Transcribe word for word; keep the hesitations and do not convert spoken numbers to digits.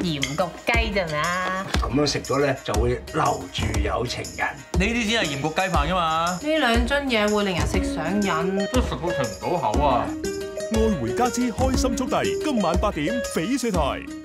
鹽焗雞啫嘛。 咁樣食咗咧就會留住有情人。 呢啲先係鹽焗雞飯啫嘛。 呢兩樽嘢會令人食上癮， 都食到停唔到口啊！ 愛回家之開心速遞，今晚八點翡翠台。